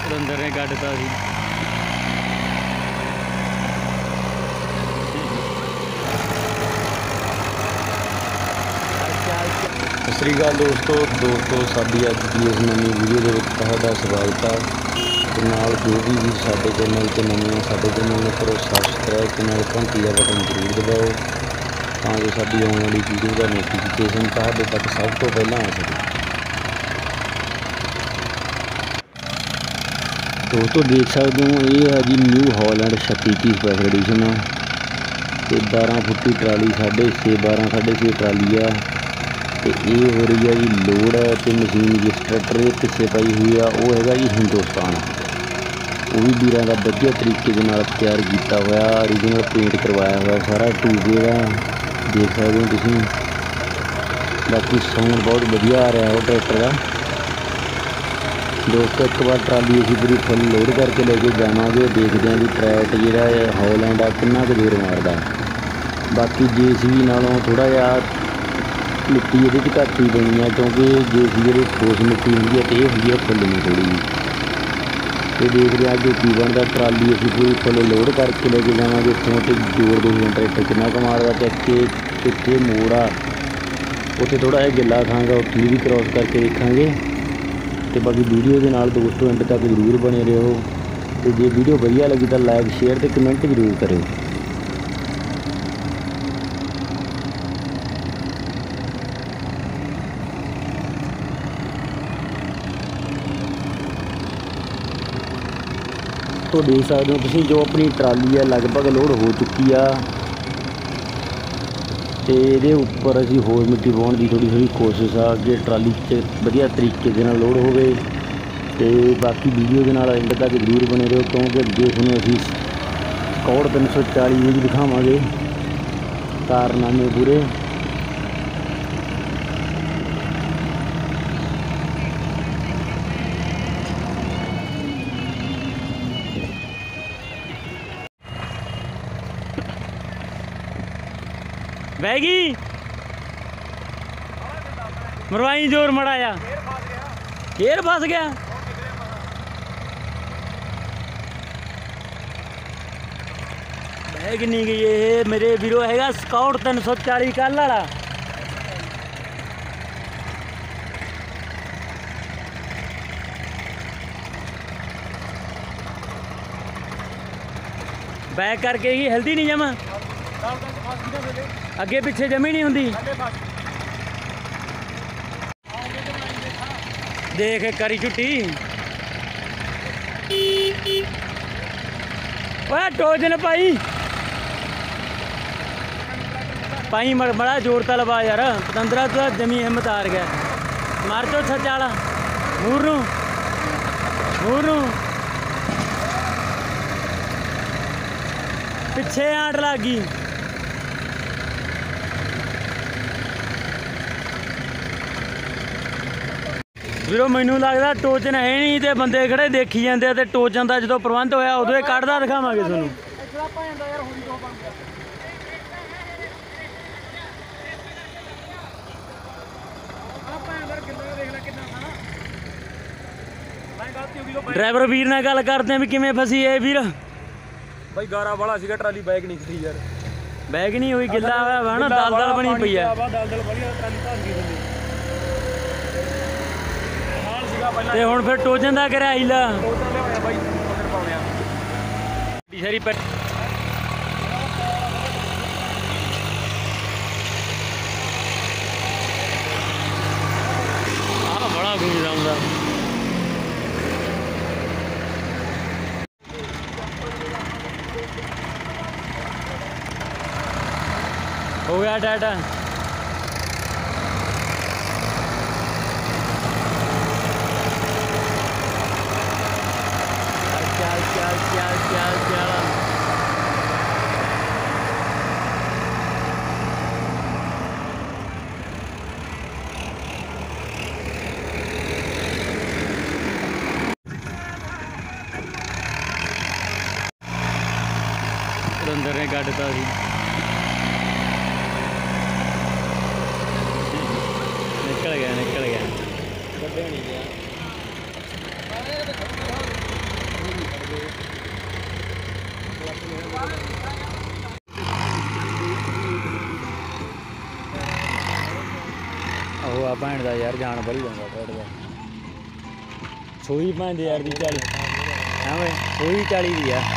सुरेंद्र ने कटता सी। सत श्री अकाल दोस्तों साडी अज की इस नवी वीडियो के तुहाडा स्वागत है। नाल जो भी साडे चैनल ते नवे साडे चैनल नूं करो सबसक्राइब ते नाल घंटी दा बटन जरूर दबाओ तां जो साडी आउण वाली वीडियो का नोटिफिकेशन तुहाडे तक सब तो पहलां आ सके। दोस्तों देख सकते हो ये है जी न्यू हॉलैंड 3630 स्पैशल एडिशन तो 12 फुटी ट्राली 6.5 12.5 ट्राली आ तो ये हो रही है जी लोड तो मशीन जिस ट्रैक्टर के पिछे पाई हुई है वो है जी हिंदुस्तान। वो भी वीर का वधिया तरीके के नाल तैयार किया हुआ ओरिजिनल पेंट करवाया हुआ सारा टूबे का देख सकते हो तुसीं। बाकी साउंड बहुत वधिया आ रहा है वो ट्रैक्टर का। दोस्तों एक बार ट्राली असीं पूरी फुल लोड करके लेके जावांगे, देखते हैं भी ट्रैक जिहड़ा हॉलैंड आ कितना कुछ जोर मारदा। बाकी JCB नालों थोड़ा जिहा मिट्टी ये घट ही बनी है क्योंकि JCB जी ठोस मिट्टी होंगी है तो ये होंगी है फुल नहीं थोड़ी जी। तो देख रहे हैं कि बनता ट्राली असीं पूरी फुल लोड करके लेके जावांगे इत्थों तो जोर देखिए ट्रैक्टर कितना क मारदा ते अगे पिछे मोड़ आ उत्थे थोड़ा जिहा गिला थांगा उत्थे भी क्रॉस करके देखांगे। तो बाकी वीडियो के नाल दोस्तों एंड तक जरूर बने रहो तो जे वीडियो वधिया लगी तो लाइक शेयर तो कमेंट जरूर करो। तो देख सकते हो तुसीं जो अपनी ट्राली है लगभग लोड हो चुकी आ तो ये उपर असीं होर मिट्टी पाउण की थोड़ी कोशिश आ कि ट्राली च वधिया तरीके के नाल लोड होवे। तो बाकी वीडियो के नाल एंड तक जरूर बने रहो क्योंकि अगे तुहानूं असीं स्कॉट 340 भी दिखावांगे कारनामे पूरे। बैगी मरवाई जोर मड़ाया गेर फस गया। बैग नहीं गई ये मेरे वीरो है स्काउट 340 कल वाला। बैग करके ही हेल्दी नहीं जमा अगे पिछे जमी नहीं होंगी। देख करी छुट्टी टोजन पाई बड़ा जोर ता लवा यार पतंदरा तो जमी हिम्मत हार गया। मार चो छचाला मूर पिछे आंट लग गई। ਵੀਰੋ ਮੈਨੂੰ ਲੱਗਦਾ ਟੋਚਨ ਹੈ नहीं तो बंदे खड़े देखी जाते तो टोचन का जो प्रबंध होया उदों ही कढ़दा दिखावांगे तुहानूं। ड्राइवर वीर नाल गल करते हैं भी किवें फसी है वीर। भाई गारा वाला सीगा ट्राली बैग नहीं थी यार। बैग नहीं हुई गिला हुआ ना दल बनी पई है। ते हुण फिर टोचन दा करिया हीला सारी पे बड़ा गूंज आउंदा। हो गया टाटा क्या सुरेंद्र ने कटता सी। निकल गया कटे नहीं गया। ਉਹ ਆ ਭੈਣ ਦਾ ਯਾਰ ਜਾਨ ਬੜੀ ਜਾਂਦਾ ਟਰੈਕਟਰ ਦਾ ਸੋਈ ਭੈਣ ਦੇ ਯਾਰ ਦੀ 40 ਐਵੇਂ ਸੋਈ 40 ਦੀ ਆ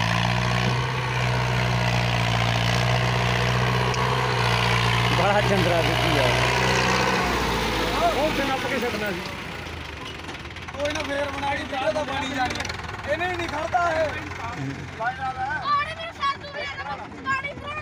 ਬੜਾ ਚੰਦਰਾ ਦਿੱਤੀ ਯਾਰ ਉਹ ਤੇ ਨੱਪ ਕੇ ਛੱਡਣਾ ਸੀ ਕੋਈ ਨਾ ਫੇਰ ਬਣਾਈ ਚਾਹ ਦਾ ਪਾਣੀ ਜਾਣੀ ਇਹਨੇ ਨਹੀਂ ਖੜਦਾ ਇਹ ਪਾਣੀ ਮੇਰੇ ਸਾਥ ਤੂੰ ਵੀ ਪਾਣੀ